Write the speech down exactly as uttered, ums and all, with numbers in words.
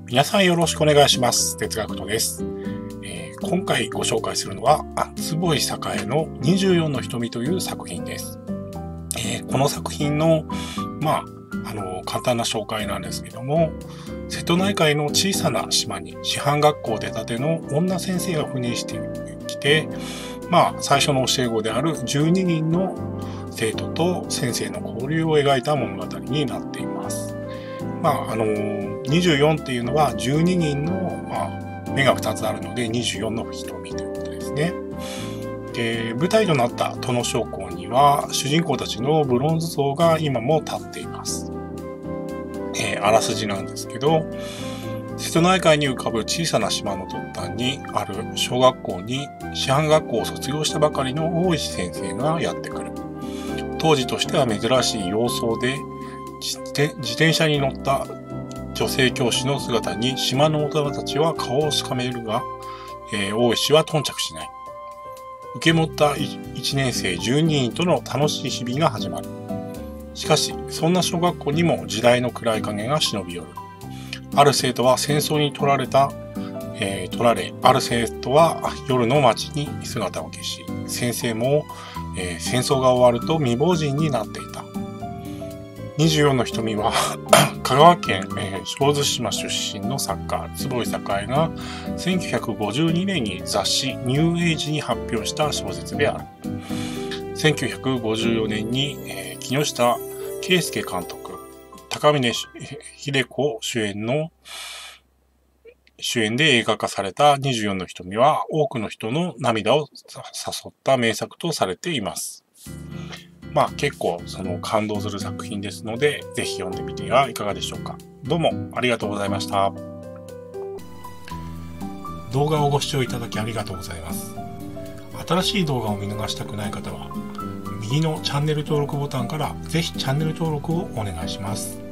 皆さんよろしくお願いします。哲学とです、えー、今回ご紹介するのは坪井栄のにじゅうよんの瞳という作品です。えー、この作品のまああの簡単な紹介なんですけども、瀬戸内海の小さな島に師範学校出たての女先生が赴任してきて、まあ最初の教え子であるじゅうににんの生徒と先生の交流を描いた物語になっています。まああのにじゅうよんっていうのはじゅうににんの、まあ、目がふたつあるのでにじゅうよんの瞳ということですね。で、舞台となった殿小校には主人公たちのブロンズ像が今も立っています。えー、あらすじなんですけど、瀬戸内海に浮かぶ小さな島の突端にある小学校に師範学校を卒業したばかりの大石先生がやってくる。当時としては珍しい洋装で自転車に乗った女性教師の姿に島の大人たちは顔をしかめるが、えー、大石は頓着しない。受け持ったいちねん生じゅうににんとの楽しい日々が始まる。しかし、そんな小学校にも時代の暗い影が忍び寄る。ある生徒は戦争に取られた、えー、取られ、ある生徒は夜の街に姿を消し、先生も、えー、戦争が終わると未亡人になっていた。にじゅうよんの瞳は香川県、えー、小豆島出身の作家坪井栄がせんきゅうひゃくごじゅうにねんに雑誌ニューエイジに発表した小説である。せんきゅうひゃくごじゅうよねんに、えー、木下圭介監督、高峰秀子主演の主演で映画化されたにじゅうよんの瞳は多くの人の涙を誘った名作とされています。まあ結構その感動する作品ですので、ぜひ読んでみてはいかがでしょうか。どうもありがとうございました。動画をご視聴いただきありがとうございます。新しい動画を見逃したくない方は、右のチャンネル登録ボタンからぜひチャンネル登録をお願いします。